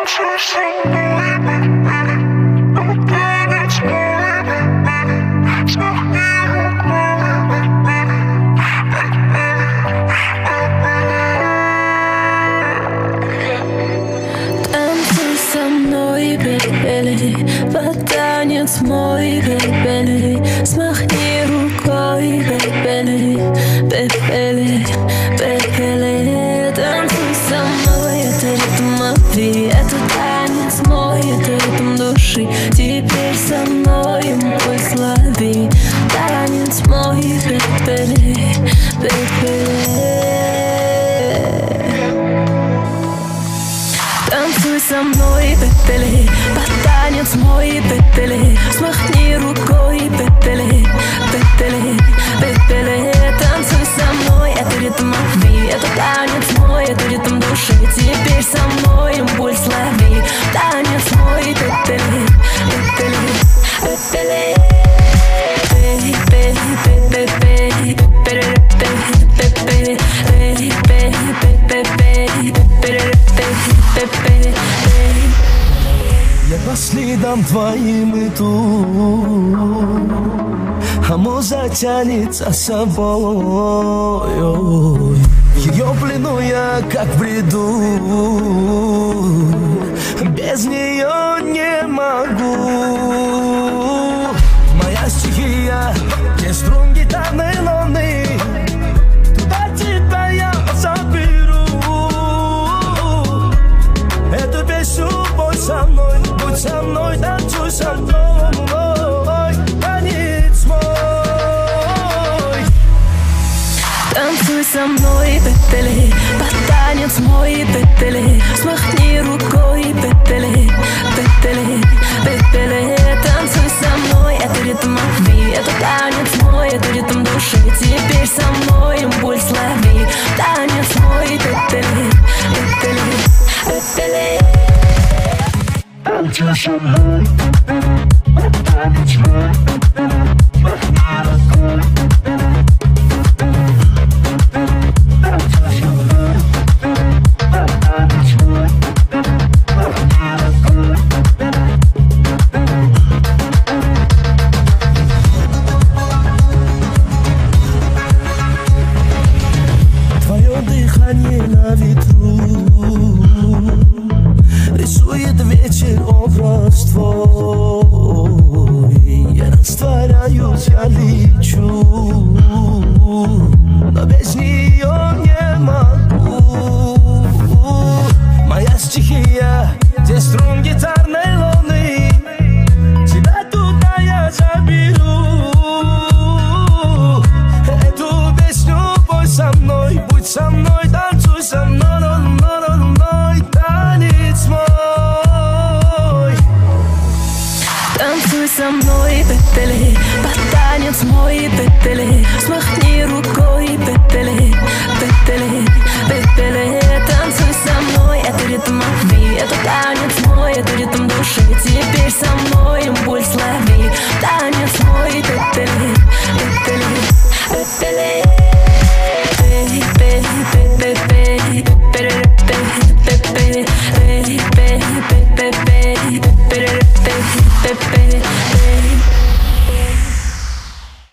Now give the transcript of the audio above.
Под танец мой, бэйбэли, смахни рукой, бэйбэли, бэйбэли, бэйбэли. Танцуй со мной, это ритм любви, это танец мой, это ритм души. Теперь со мной импульс лови, танец мой, бэйбэли, бэйбэли. Танцуй со мной, бэйбэли, под танец мой, бэйбэли, смахни рукой, бэйбэли, бэйбэли, бэйбэли. Танцуй со мной, это ритм любви, это танец мой, это ритм души. Теперь со мной импульс лови, танец мой, бэйбэли, бэйбэли, бэйбэли. Я по следам твоим иду, а муза тянет за собой. Ее в плену я как в бреду, без нее не могу. Моя стихия, где струн гитарной луны, туда тебя я заберу. Эту песню пой со мной, будь со мной, танцуй со мной, танец мой. Танцуй со мной, бэйбэли, под танец мой, бэйбэли, смахни рукой, бэйбэли, бэйбэли, бэйбэли. Танцуй со мной, это ритм любви, это танец мой, это ритм души. Теперь со мной импульс лови, танец мой, бэйбэли, бэйбэли, бэйбэли. Танцуй со мной, танец мой, смахни рукой. Твое дыхание на ветру рисует вечер образ твой. Я растворяюсь, я лечу, но без нее не могу. Моя стихия, где струн гитарной луны, тебя туда я заберу. Эту песню пой со мной, будь со мной, танцуй со мной, танец мой. Танцуй со мной, бэйбэли, под танец мой, бэйбэли, смахни рукой, бэйбэли, бэйбэли, бэйбэли. Танцуй со мной, это ритм любви, это танец мой, это ритм души. Теперь со мной импульс лови, танец мой, бэйбэли, бэйбэли, бэйбэли.